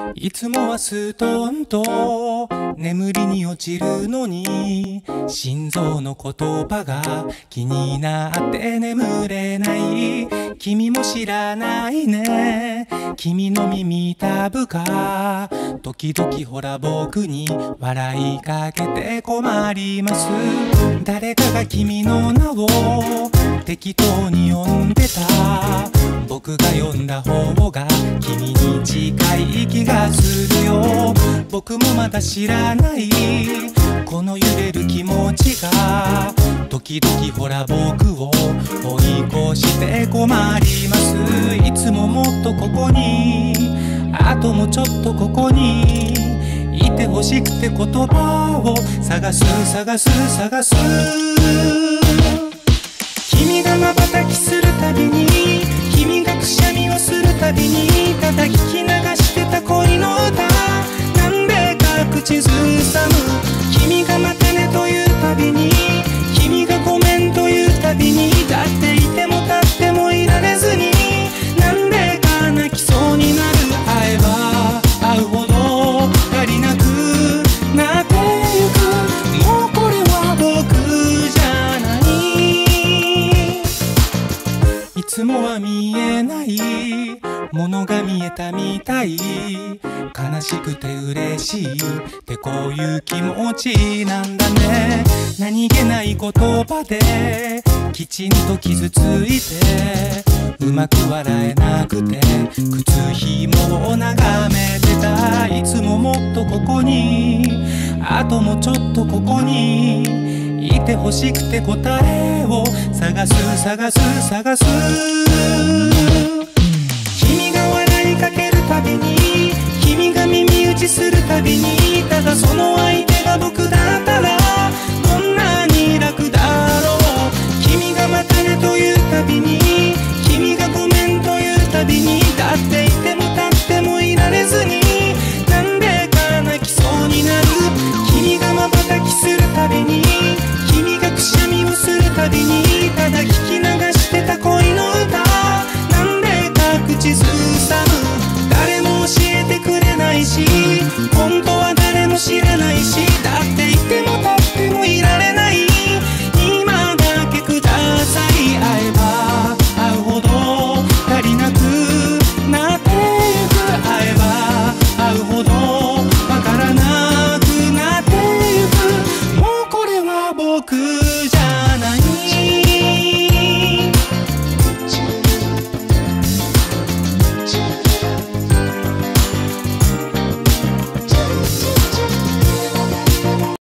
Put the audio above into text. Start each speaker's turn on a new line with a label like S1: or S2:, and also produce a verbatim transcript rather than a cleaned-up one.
S1: いつもはストンと眠りに落ちるのに、心臓の言葉が気になって眠れない。君も知らないね、君の耳たぶか。時々ほら僕に笑いかけて困ります。誰かが君の名を適当に呼んでた。僕が読んだ方が君に近い気がするよ。僕もまだ知らないこの揺れる気持ちが、時々ほら僕を追い越して困ります。いつももっとここに、あともうちょっとここにいてほしくて言葉を探す探す探す。君が瞬きするたびに、君がくしゃみをするたびに、ただ聞き流してた恋の歌、なんでか口ずさむ。君がまたねというたびに、君がごめんというたびに、だっていても立ってもいられずに、なんでか泣きそうになる。会えば会うほど足りなくなってゆく。もうこれは僕じゃない。いつもは見えないものが見えたみたい。悲しくて嬉しいってこういう気持ちなんだね。何気ない言葉できちんと傷ついて、うまく笑えなくて靴ひもを眺めてた。いつももっとここに、あともうちょっとここにいてほしくて答えを探す探す探す。君が笑いかけるたびに、君が耳打ちするたびに、ただその相手が僕だったらどんなに楽だろう。君がまたねというたびに、君がごめんというたびに、だっていても立ってもいられずに、なんでか泣きそうになる。君が瞬きするたびに、君がくしゃみをするたびに、ただ聞き流してた恋の歌、なんでか口ずさむ。誰も教えてくれないし、